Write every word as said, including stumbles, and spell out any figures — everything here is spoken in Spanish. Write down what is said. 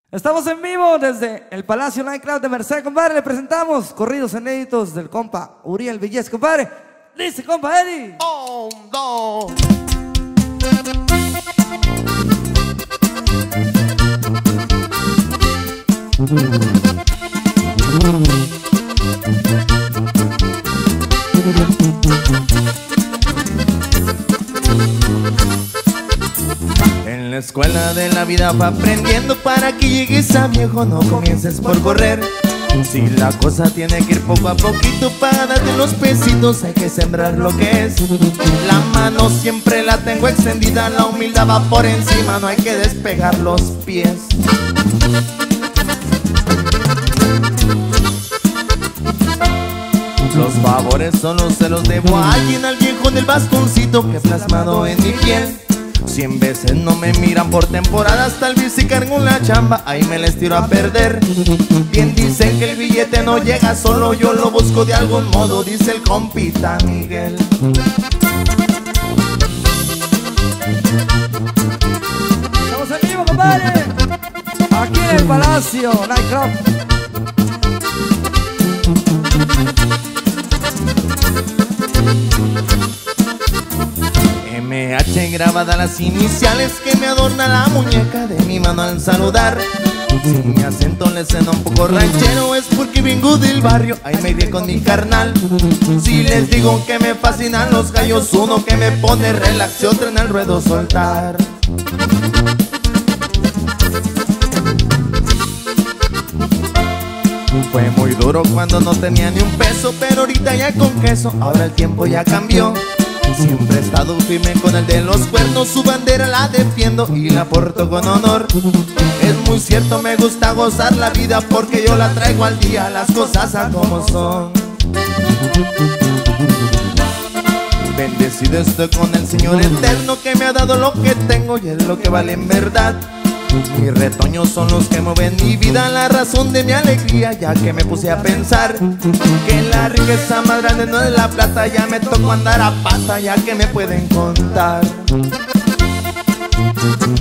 Estamos en vivo desde el Palacio Nightclub de Merced, compadre. Le presentamos corridos inéditos del compa Uriel Villés, compadre. Dice, compa Eddie. Oh, no. En la escuela de la vida va aprendiendo para que llegues a viejo, no comiences por correr. Si la cosa tiene que ir poco a poquito para darte los pesitos, hay que sembrar lo que es. La mano siempre la tengo extendida, la humildad va por encima, no hay que despegar los pies. Los favores solo se los debo a alguien, al viejo del bastoncito que he plasmado en mi piel. Cien veces no me miran por temporadas, tal vez si cargo la chamba, ahí me les tiro a perder. Bien dicen que el billete no llega solo, yo lo busco de algún modo, dice el compita Miguel. Estamos en vivo, compadre, aquí en el Palacio Nightclub. M H grabada las iniciales que me adorna la muñeca de mi mano al saludar. Si mi acento le suena un poco ranchero es porque vengo del barrio, ahí me crié con mi carnal. Si les digo que me fascinan los gallos, uno que me pone relax y otro en el ruedo soltar. Fue muy duro cuando no tenía ni un peso, pero ahorita ya con queso, ahora el tiempo ya cambió. Siempre he estado firme con el de los cuernos, su bandera la defiendo y la porto con honor. Es muy cierto, me gusta gozar la vida porque yo la traigo al día, las cosas a como son. Bendecido estoy con el Señor eterno que me ha dado lo que tengo y es lo que vale en verdad. Mis retoños son los que mueven mi vida, la razón de mi alegría, ya que me puse a pensar que la riqueza más grande no es la plata, ya me tocó andar a pata, ya que me pueden contar.